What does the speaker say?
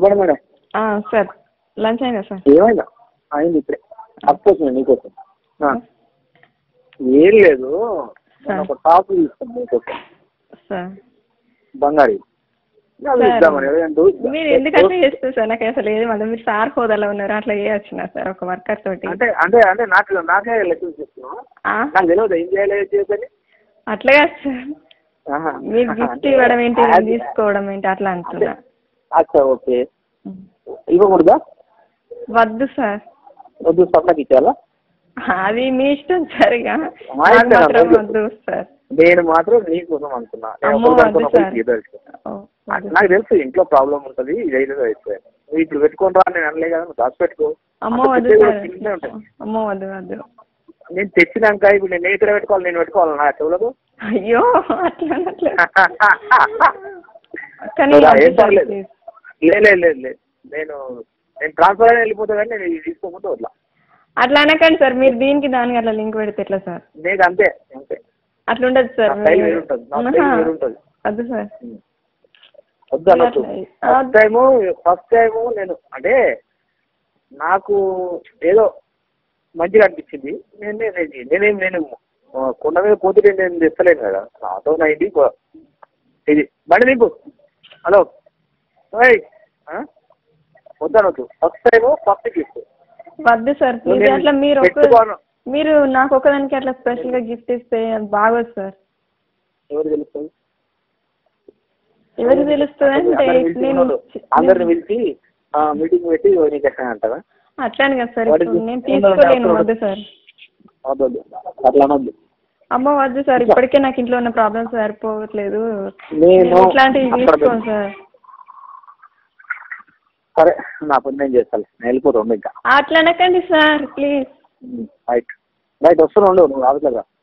చెప్పండి madam. Sir lunch అయిందా sir? ఏమైందా? అయింది ఇప్పుడే. అప్పొచ్చింది నీకోసం. ఏం లేదు, నేను ఒక టాప్ తీసుకున్నాను నీకోసం. బంగారీ మీరు ఎందుకంటే చేస్తారు సార్? నాకు అసలు ఏది మళ్ళీ మీరు సార్ హోదాలో ఉన్నారు, అట్లా చేయొచ్చునా సార్ ఒక వర్కర్ తోటి? అంటే అంటే అంటే నాకే లెక్కలు చెప్తున్నాను, నాకు తెలియదు ఏం చేయాలి చేయొద్దని. అట్లా కాదు సార్, మీరు గిఫ్ట్ ఇవ్వడం ఏంటి, తీసుకోవడం ఏంటి అట్లా అంటున్నా. అచ్చా ఓకే, ఇవ్వకూడదా? వద్దు సార్. వద్దు, స్వప్నకి ఇచ్చేయాలా? అది మీ ఇష్టం సార్, ఇక వద్దు సార్. నేను మాత్రం నీకోసం అనుకున్నా. నాకు తెలుసు ఇంట్లో ప్రాబ్లం ఉంటుంది, ఇదైతే అయిపోయాయి. నువ్వు ఇప్పుడు పెట్టుకోని రా నేను అనలే కదా, నువ్వు దాచి పెట్టుకో. అమ్మో వద్దు వద్దు. నేను తెచ్చినాక ఇప్పుడు నేను ఇక్కడ పెట్టుకోవాలి, నేను పెట్టుకోవాలి నా చెవులకు? అయ్యో అట్లా ఏం పర్లేదు, లేదు లేదు లేదు, నేను ట్రాన్స్ఫర్ అయినా వెళ్ళిపోతా కానీ నేను తీసుకోకుండా వద్దా. అట్లా అనకండి సార్, మీరు దీనికి దానికి అట్లా లింక్ పెడితే ఎట్లా సార్? నేను అంతే అంతే, అట్లా ఉండదు సార్. వద్దు సార్, వద్దు అనొద్దు. ఫస్ట్ టైము నేను అంటే నాకు ఏదో మంచిగా అనిపించింది. నేను కొండ మీద పోతే నేను తెస్తలేను కదా, నాతో నైంది ఇది బండి నీకు. హలో వద్దనొద్దు, ఫస్ట్ టైము ఫస్ట్ గిఫ్ట్. వద్దు సార్ ప్లీజ్. అట్లా మీరు నాకు ఒకదానికి అట్లా స్పెషల్గా గిఫ్ట్ ఇస్తే బాగోదు సార్. ఎవరు తెలుస్తుంది? ఎవరికి తెలుస్తుంది అంటే అందరిని పిలిచి మీటింగ్ పెట్టి నీకు ఎక్కడ అంటారా? అట్లానే కదా సార్, నేను తీసుకోలేను. వద్దు సార్, వద్దు అట్లా అనొద్దు. అమ్మ వద్దు సార్, ఇప్పటికే నాకు ఇంట్లో ఉన్న ప్రాబ్లమ్స్ సరిపోవట్లేదు, ఇట్లాంటివి తీసుకోండి సార్. సరే నా పని నేను చేస్తాను, నేను వెళ్ళిపోతాను ఇంకా. అట్లా అనకండి సార్ ప్లీజ్. రైట్ రైట్, వస్తున్నావు నువ్వు రావట్లేదా?